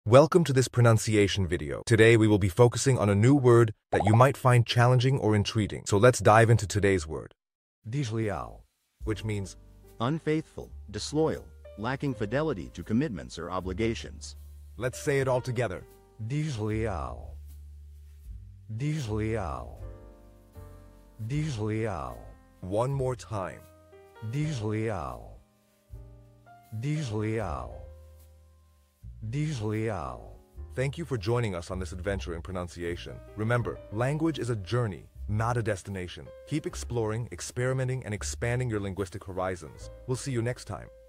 Welcome to this pronunciation video. Today we will be focusing on a new word that you might find challenging or intriguing. So let's dive into today's word, Disloyal. which means Unfaithful, disloyal, lacking fidelity to commitments or obligations. let's say it all together. Disloyal. Disloyal. Disloyal. One more time. Disloyal. Disloyal. Disloyal. Thank you for joining us on this adventure in pronunciation. Remember, language is a journey, not a destination. Keep exploring, experimenting, and expanding your linguistic horizons. We'll see you next time.